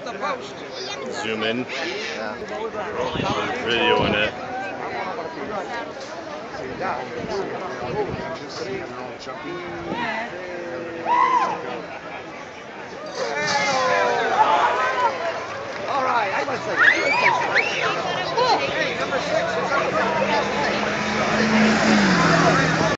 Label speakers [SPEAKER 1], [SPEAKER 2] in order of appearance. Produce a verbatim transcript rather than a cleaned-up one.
[SPEAKER 1] Zoom in. Put video in it.
[SPEAKER 2] All right, I must say. Hey, number six is on the